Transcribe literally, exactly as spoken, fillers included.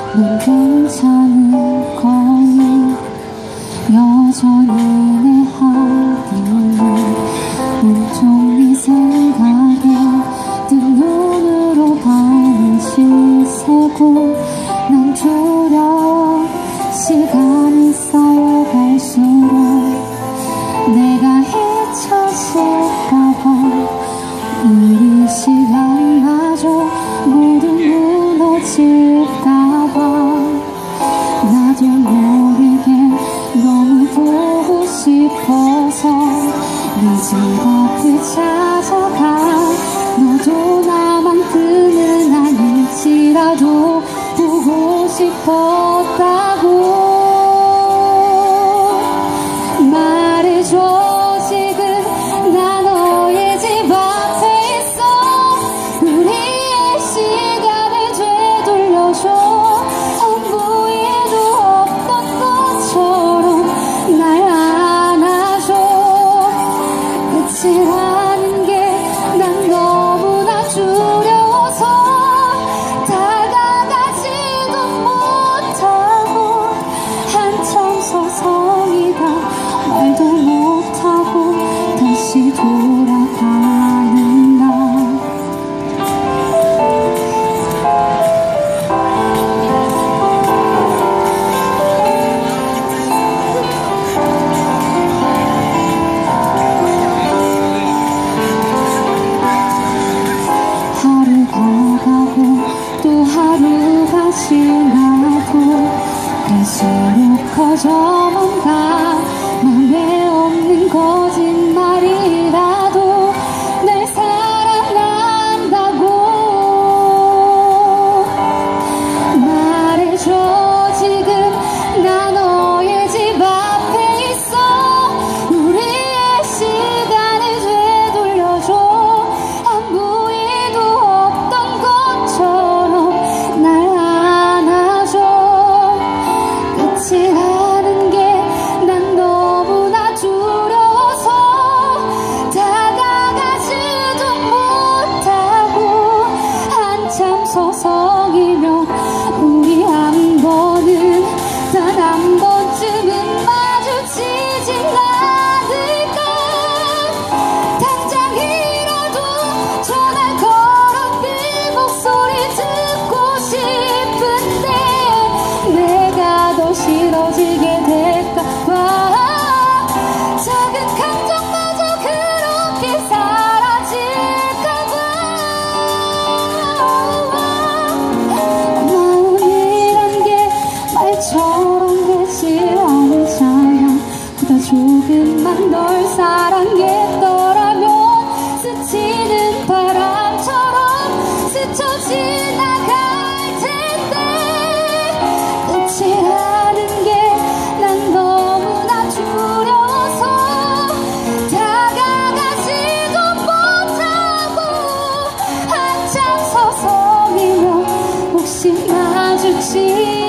넌 괜찮을 거니 여전히 내 하루는 온통 네 생각에 뜬 눈으로 밤을 새고 난 두려워 시간이 쌓여갈수록 내가 잊혀질까봐 이 시간마저 모두 무너질까봐 나도 모르게 너무 보고 싶어서 네 집 앞을 찾아가 너도 나만큼은 아닐지라도 보고 싶었다고 말해줘. 지금 나 너의 집 앞에 있어. 우리의 시간을 되돌려줘. 아무 일도 없던 것처럼 날 안아줘. 끝이라는 게 난 너무나 두려워서 다가가지도 못하고 한참 서성이다 말도 못하고 다시 돌아가는 날. 하루가 가고 또 하루가 지나고 갈수록 커져만 가. 맘에 없는 거짓말이라도 날 사랑한다고 말해줘. 지금 나 너의 집 앞에 있어. 우리의 시간을 되돌려줘. 아무 일도 없던 것처럼 날 안아줘. 끝이라는 게 난 너무나 두려워서 다가가지도 못하고 한참 서성이며 우리 한 번은 단 한 번쯤은 마주치지 않을까. 당장이라도 전화 걸어 네 목소리 듣고 싶은데 내가 더 싫어지게 될까봐 작은 감정마저 그렇게 사라질까봐 마음이란 게 말처럼 되지 않잖아. 보다 조금만 널 사랑했더라면 스치는 바람처럼 스쳐 지나갈 텐데. 끝이라는 게 난 너무나 두려워서 다가가지도 못하고 한참 서성이며 혹시 마주치